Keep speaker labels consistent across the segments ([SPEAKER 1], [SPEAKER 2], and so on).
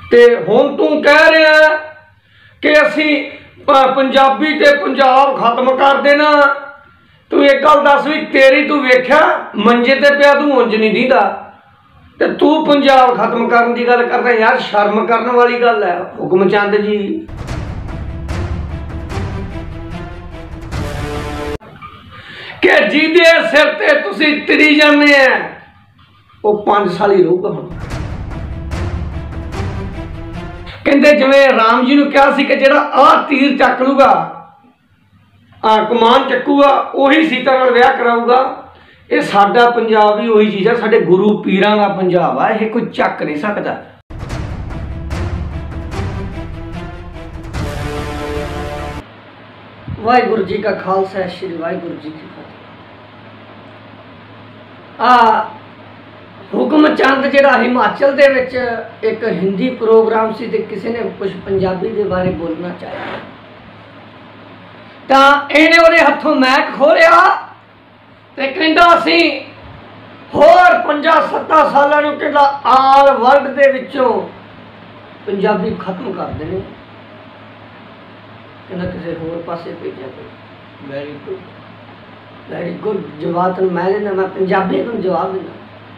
[SPEAKER 1] ਤੇ ਹੁਣ ਤੂੰ ਕਹਿ ਰਿਹਾ कि असी पंजाबी ते पंजाब खत्म कर देना। तू एक गल दस भी तेरी तू वेख्या मंजे ते पिया तू उंज नहीं दीदा ते तू पंजाब खत्म करने की गल कर रहा यार, शर्म करने वाली गल है। हुकमचंद जी कि जिहदे सिर ते तुसी तिरी जाने हैं वो 5 साल ही रहूगा। हुण कहते जिवें राम जी ने कहा सी कि जिहड़ा आ तीर चक लूगा कमान चकूगा उही सीता नाल विआह कराऊगा। ये साडा पंजाब भी उही चीज़ है, साडे गुरु पीरां दा पंजाब आ, ये कोई चक नहीं सकदा। वाहिगुरू जी का खालसा श्री वाहिगुरू जी की फतेह। हुकमचंद जिहड़ा हिमाचल दे विच एक हिंदी प्रोग्राम सी ते किसी ने कुछ पंजाबी दे बारे बोलना चाहा तां इहने उहदे हत्थों मैक खोलिया ते कहंदा असीं होर 5-7 सालां नूं कहंदा आल वर्ल्ड दे विचों पंजाबी खत्म कर देने। कहंदा किसी होर पासे भेजिया कोई। वैरी गुड जवाब तैनूं मैं देना, मैं पंजाबी नूं जवाब देना।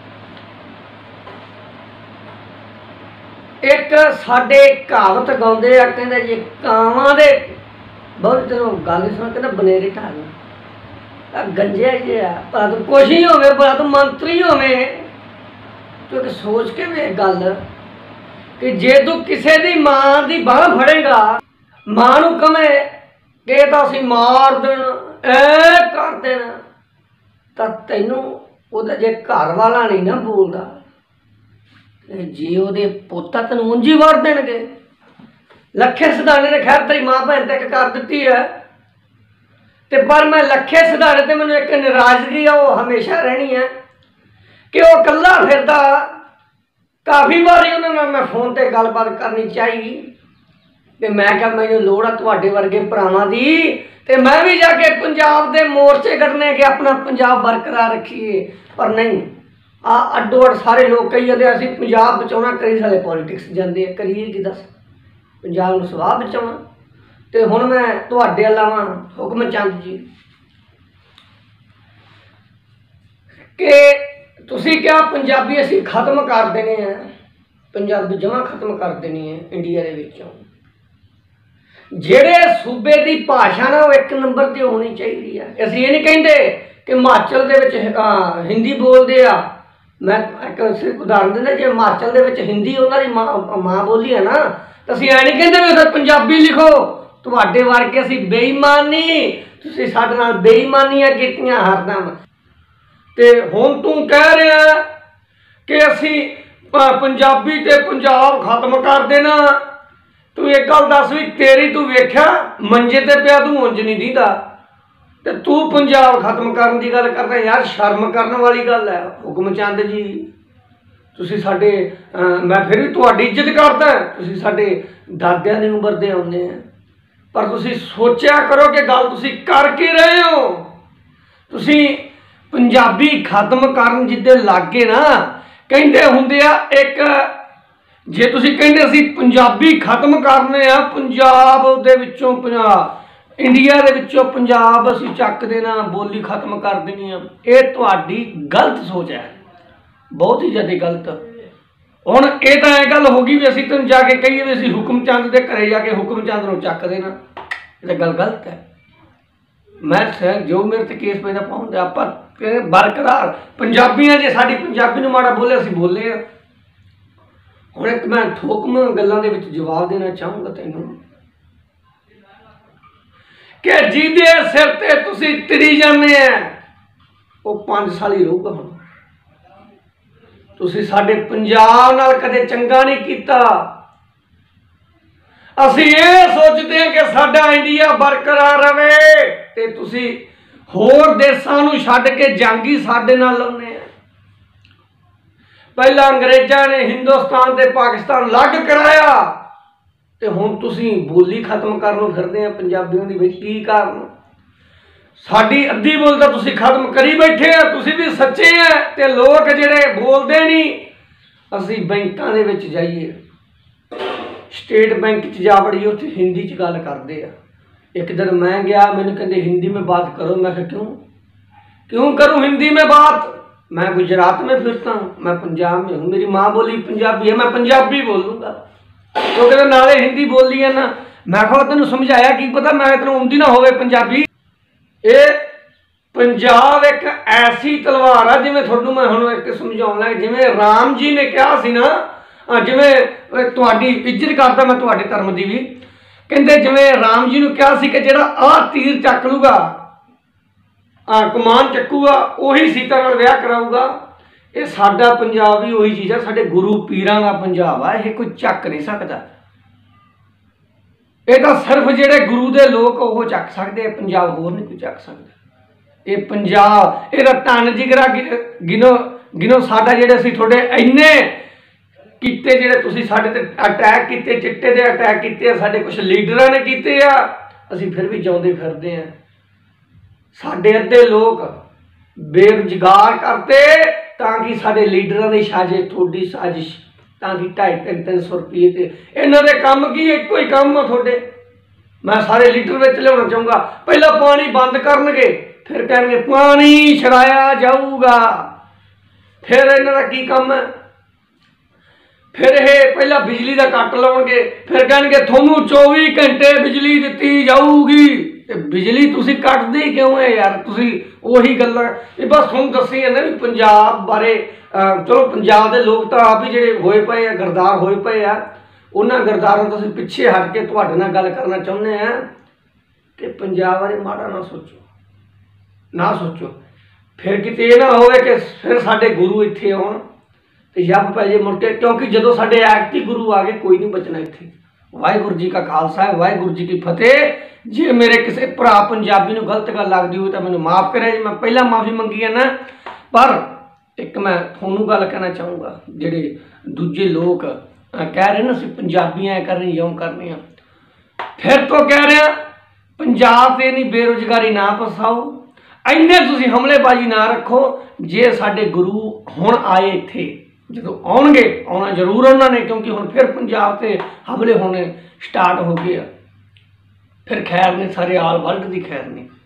[SPEAKER 1] एक साडे कहावत गाउंदे आ, कहंदे जी कावां दे बहुत तेनों गल सुन, कहंदा बनेरे ढालना गंजे जे आ भला तू कुछ ही होवे, भला तू मंत्री होवे। तू एक सोच के वे गल कि जे तू किसी दी मां दी बांह फड़ेगा, मां नूं कवें कि तां असीं मार देना ऐ कर देना, तां तैनूं ओहदा जे घर वाला नहीं ना बोलदा जे ਉਹਦੇ ਪੋਤਾ ਤੈਨੂੰ ਉਂਝ ਵੜ ਦੇਣਗੇ। ਲੱਖੇ ਸਿਧਾਣੇ ने खैर तेरी मां भैन तक कर दी है ते पर मैं लखे सिधारे ते मैनूं एक नाराज़गी आ वो हमेशा रहनी है कि वो कल्ला फिरदा। काफ़ी बारी उन्हां नाल मैं फोन ते गलबात करनी चाहिए कि मैं क्या मैनूं लोड़ आ तुहाडे वर्गे भरावां दी ते मैं भी जाके पंजाब दे मोर्चे करने के अपना पंजाब बरकरार रखीए। पर नहीं, अड्डो अड सारे लोग कही जाते असीं पंजाब बचाउणा, कई सारे पॉलिटिक्स जाते करिए कि दस पंजाब नूं सवाह बचाउणा। ते हुण मैं तुहाडे अलावा हुकमचंद जी कि तुसीं क्या पंजाबी असीं खत्म कर देने हैं, पंजाबी जमां खत्म कर देनी है इंडिया दे विचों। जिहड़े सूबे की भाषा ना वो 1 नंबर ते होनी चाहिए है। असीं ये नहीं कहते कि हिमाचल दे विच हिंदी बोलते आ। मैं एक सिर्फ उदाहरण देना, जो हिमाचल दे विच हिंदी उन्हां दी मां बोली है ना, तो असीं ऐ नहीं कहते भी उधर पंजाबी लिखो। तुहाडे वर्गे असीं बेईमानी, तुसीं साडे नाल बेईमानियां कीतियां हरदम। ते हुण तूं कह रहा कि असीं पंजाबी ते पंजाब खत्म कर देना। तू एक गल दस भी तेरी तू वेख्या मंजे ते पिया तू उंज नहीं दीदा ते तू पंजाब खत्म करने की गल कर रहा यार, शर्म करने वाली गल है। हुकमचंद जी तुसीं साडे मैं फिर भी तुहाडी इज्जत करदा, तुसीं साडे दादियां दी उम्र दे आउंदे हैं, पर तुसीं सोचा करो कि गल तुसीं कर के रहे हो। तुसीं पंजाबी खत्म करन जिद्दे लागे ना कहंदे हुंदे आ एक, जे तुसीं कहंदे असीं पंजाबी खत्म करने आ, पंजाब दे विचों इंडिया दे विचों पंजाब असीं चक देना, बोली खत्म कर देनी है, ये तुहाडी गलत सोच है, बहुत ही ज़्यादा गलत। हुण ये तां इह गल हो गई भी असीं तैनूं जाके कहीए भी असीं हुकमचंद दे घरे जाके हुकमचंद नूं चक देना, ये गल गलत है। मैं जो मेरे ते केस पैदा पाउंदे आपां बरकरार पंजाबियां जे साडी पंजाबी नूं माड़ा बोले असीं बोले आ। हुण एक मैं ठोकम गल्लां दे विच जवाब देना चाहूँगा तैनूं कि जिहदे सिर ते तुसीं तिरी जाने हैं वो 5 साल ही रहूगा। हुण तुसीं साडे पंजाब नाल कदे चंगा नहीं कीता। असीं ये सोचते हैं कि साडा इंडिया बरकरार रहे ते तुसीं होर देसां नूं छड्ड के जंग ही साडे नाल लाउने आ। पहला अंग्रेज़ां ने हिंदुस्तान ते पाकिस्तान अलग कराया ते हुण तुसीं बोली खत्म करन फिरदे आ पंजाबियों दी। की कारण साडी अद्धी बोल तां तुसीं खत्म करी बैठे आ। तुसीं भी सच्चे आ ते लोग जिहड़े बोलदे नहीं। असीं बैंकां दे विच जाइए स्टेट बैंक च जा बड़ी उत्थे हिंदी च गल करते हैं। एक दिन मैं गया, मैंने कहते हिंदी में बात करो। मैं कहा क्यों क्यों करूँ हिंदी में बात, मैं गुजरात में फिरता हूँ, मैं पंजाब में हूँ, मेरी माँ बोली पंजाबी है, मैं पंजाबी बोलूँगा। तो कहते नाले हिंदी बोली है ना। मैं कहा तेन समझाया की पता, मैं तेन आउंदी ना होवे पंजाबी। ये पंजाब एक ऐसी तलवार है, जिवें तुहानूं मैं हुण एक समझाउण लगा, जिवें राम जी ने कहा सी ना, जिवें तुहाडी इज्जत करदा मैं तुहाडे धर्म दी भी, कहंदे जिवें राम जी नूं कहा सी कि जिहड़ा आ तीर चक लूगा, कमान चकूगा, उही सीता नाल विआह कराऊगा। ये साडा पंजाब भी उही चीज़ है, साडे गुरु पीरां दा पंजाब है, ये कोई चक नहीं सकदा। ये तो सिर्फ जिहड़े गुरु दे लोग वो चक सकते, पंजाब होर नहीं कोई चक सकदा। ये पंजाब ये धन जिगरा गिनो गिनो साडा जिहड़े असीं तुहाडे इन्ने कीते, जिहड़े तुसीं साडे ते अटैक कीते, चिट्टे दे अटैक कीते, साडे कुछ लीडरां ने कीते आ, असीं फिर भी जिउंदे फिरदे हैं। साडे अद्धे लोग बेरोजगार करते ताकि साडे लीडरां दी साजिश, तुहाडी साजिश, ताकि 250-300 रुपये ते इन्हां दे काम की इक्को ही काम आ तुहाडे। मैं सारे लीडर विच लिआउणा चाहूँगा, पहला पानी बंद करनगे, फिर कहेंगे पानी छड़ाया जाऊगा, फिर इन्हां दा की काम है, फिर ये पहला बिजली का कट लाउणगे, फिर कहेंगे तुहानूं 24 घंटे बिजली दित्ती जाऊगी। बिजली तुसीं कटदे क्यों है यार, तुसीं उही गल्लां बस तुहानूं दस्सी है ना भी पंजाब बारे। चलो पंजाब के लोग तो आप ही जिहड़े होए पे आ, गरदार होए पे आ, उन्हां गरदारां तो असीं पिछे हट के तुहाडे नाल गल करना चाहुंदे आ कि पंजाब बारे माड़ा ना सोचो, ना सोचो। फिर किते ये ना होवे कि फिर साडे गुरु इत्थे आउण ते जप पै जे मुड़ के, क्योंकि जदों साडे ऐकती गुरु आ गए कोई नहीं बचना इत्थे। वाहिगुरू जी का खालसा है, वाहिगुरू जी की फतेह। जे मेरे किसी भरा पंजाबी नूं गलत गल लगदी हो तो मैनूं माफ़ करे जी, मैं पहला माफ़ी मंगी है ना। पर एक मैं तुहानूं गल कहना चाहूँगा, जिहड़े दूजे लोग कह रहे ना असीं पंजाबियां करनी यों करनी आ, फिर तो कह रहे हैं पंजाब से नहीं बेरोजगारी ना फसाओ, इन्ने तुसीं हमलेबाजी ना रखो। जे साडे गुरु हुण आए इत्थे, जो आउणगे, आउणा जरूर उन्होंने, क्योंकि हुण फिर पंजाब से हमले होने स्टार्ट हो गए। फिर खैर नहीं, सारे आल वर्ल्ड की खैर नहीं।